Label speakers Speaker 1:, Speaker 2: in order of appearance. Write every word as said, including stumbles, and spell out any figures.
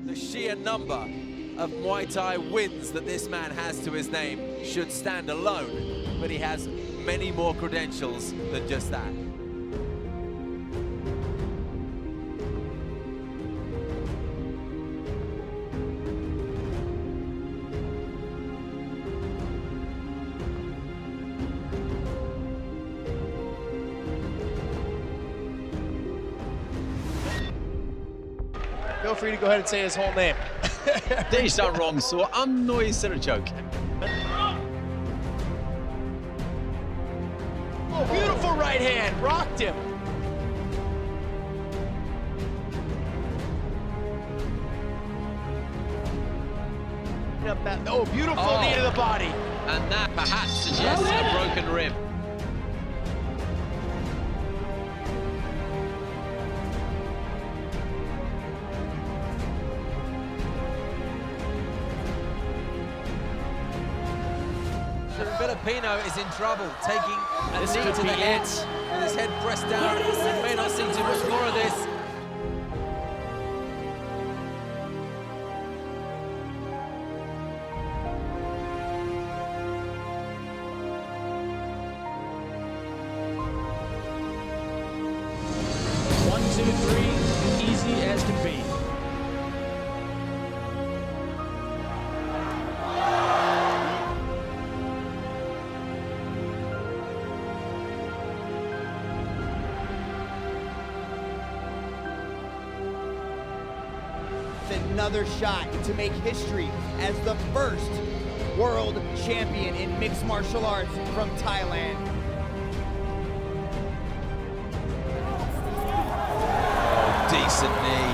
Speaker 1: The sheer number of Muay Thai wins that this man has to his name should stand alone, but he has many more credentials than just that.
Speaker 2: Feel free to go ahead and say his whole name.
Speaker 3: Det är så wrong, så Annoy Sirachok.
Speaker 2: Oh, beautiful right hand, rocked him. Oh, beautiful
Speaker 3: Oh.
Speaker 2: knee to the body.
Speaker 3: And that perhaps suggests a broken rib.
Speaker 1: Filipino is in trouble, taking a
Speaker 2: This
Speaker 1: knee
Speaker 2: could
Speaker 1: to
Speaker 2: be
Speaker 1: the head
Speaker 2: it.
Speaker 1: with his head pressed down. We may not see too much more of this.
Speaker 4: One, two, three, easy as can be.
Speaker 5: Another shot to make history as the first world champion in mixed martial arts from Thailand.
Speaker 1: Oh, decent knee.